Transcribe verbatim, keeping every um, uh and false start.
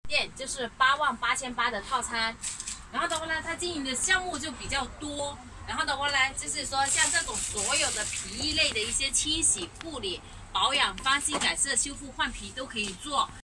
店就是八万八千八的套餐。然后的话呢，它经营的项目就比较多。然后的话呢，就是说像这种所有的皮类的一些清洗、护理、保养、翻新、改色、修复、换皮都可以做。